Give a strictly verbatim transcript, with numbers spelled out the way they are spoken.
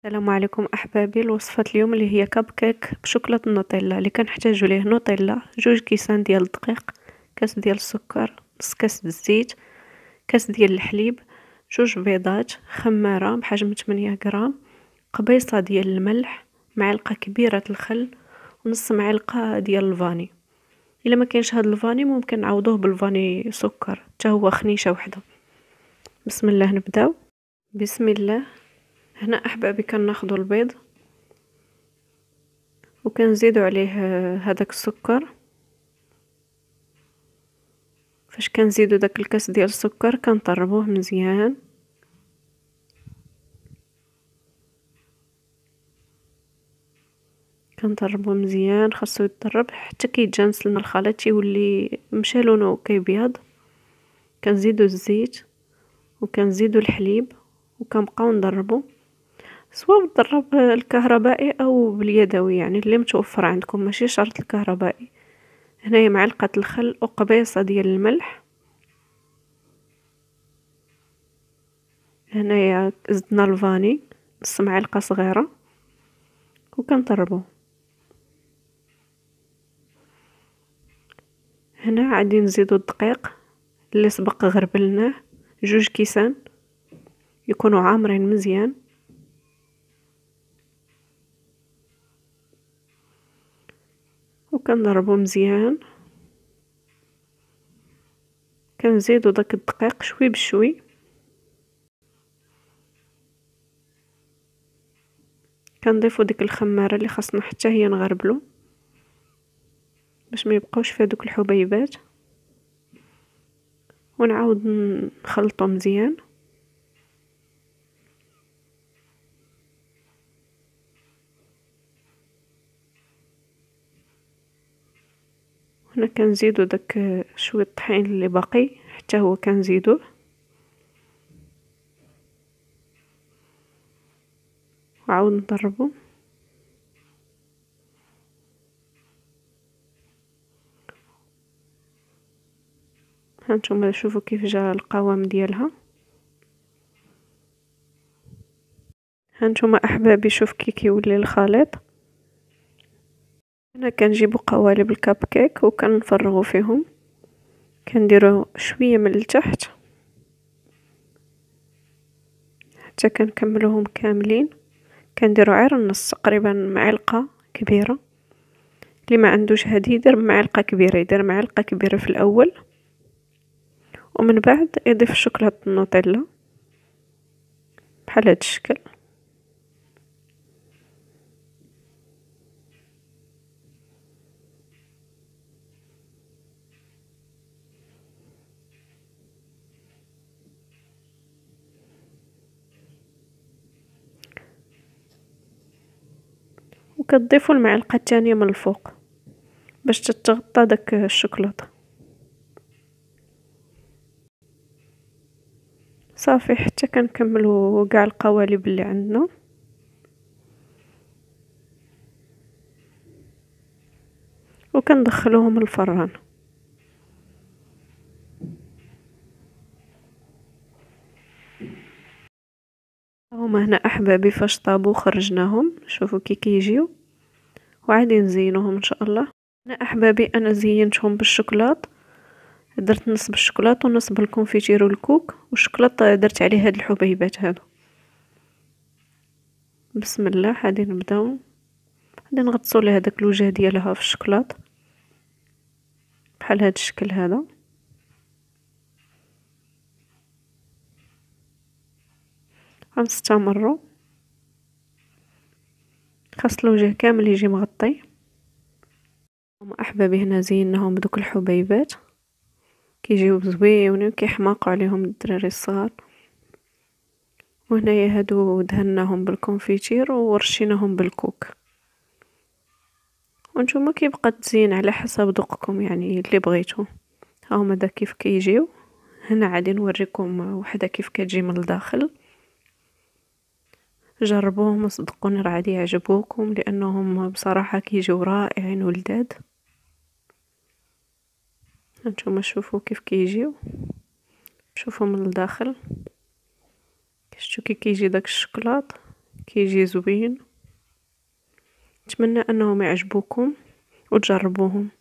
السلام عليكم احبابي. الوصفه اليوم اللي هي كب كيك بشوكولاته النوتيلا. اللي كنحتاجو ليه نوتيلا، جوج كيسان ديال الدقيق، كاس ديال السكر، نص كاس الزيت، كاس ديال الحليب، جوج بيضات، خماره بحجم ثمانية غرام، قبيصه ديال الملح، معلقه كبيره الخل، ونص معلقه ديال الفاني. الا ما كاينش هاد الفاني ممكن نعوضوه بالفاني سكر حتى هو خنيشه وحده. بسم الله نبداو. بسم الله. هنا احبابي كناخذوا البيض وكنزيدوا عليه هذاك السكر. فاش كنزيدوا داك الكاس ديال السكر كنطربوه مزيان، كنطربوه مزيان، خاصو يتطرب حتى كيتجانس لنا الخليط تيولي مشى لونه كيبيض. كنزيدوا الزيت وكنزيدوا الحليب وكنبقاو نضربو، سواء بالضرب الكهربائي او باليدوي، يعني اللي متوفر عندكم، ماشي شرط الكهربائي. هنايا معلقه الخل وقبيصه ديال الملح. هنايا زدنا الفاني نص معلقه صغيره وكنطربوه. هنا عادي نزيدو الدقيق اللي سبق غربلناه، جوج كيسان يكونوا عامرين مزيان. وكنضربو مزيان، كنزيدو داك الدقيق شوي بشوي. كنضيفو ديك الخماره اللي خاصنا حتى هي نغربلو باش ما يبقاوش فيها دوك الحبيبات، ونعاود نخلطو مزيان. هنا كنزيدو داك شويه الطحين اللي باقي حتى هو كنزيدوه، وعاود نضربو. هانتوما شوفوا كيف جا القوام ديالها. هانتوما احبابي شوف كي كيولي الخليط. هنا كنجيبو قوالب الكب كيك وكنفرغو فيهم، كنديرو شويه من التحت حتى كنكملوهم كاملين. كنديرو غير النص، تقريبا معلقه كبيره. اللي ما عندوش هادي يدير معلقه كبيره، يدير معلقه كبيره في الاول، ومن بعد يضيف شوكولاته النوتيلا بحال هاد الشكل. وكتضيفوا المعلقه الثانيه من الفوق باش تتغطى داك الشوكولاته. صافي حتى كنكملوا كاع القوالب اللي عندنا. وكندخلوهم الفران. هما هنا احبابي فاش طابو خرجناهم، شوفوا كي كيجيو، وعادي نزينوهم ان شاء الله. هنا احبابي انا زينتهم بالشوكولات، درت نص بالشوكولاط ونص بالكونفيتير والكوك، والشوكولاط درت عليه هاد الحبيبات هادو. بسم الله. غادي نبداو، غادي نغطسوا ليه هذاك الوجه ديالها في الشوكولاط بحال هاد الشكل هذا. غنستمروا، خاص الوجه كامل يجي مغطي. هما احبابي هنا زيناهم بدوك الحبيبات، كيجيو زويونين كيحماقوا عليهم الدراري الصغار. وهنايا هادو دهناهم بالكونفيتير ورشيناهم بالكوك. وانتوما كيبقى تزين على حسب ذوقكم، يعني اللي بغيتو. هاهما دا كيف كيجيو. هنا عادي نوريكم وحده كيف كتجي من الداخل. جربوهم وصدقوني راه غادي يعجبوكم، لانهم بصراحه كيجيو رائعين ولذاذ. هانتوما شوفوا كيف كيجيو، شوفوا من الداخل، شفتوا كي كيجي داك الشوكولاط كيجي زوين. نتمنى انهم يعجبوكم وتجربوهم.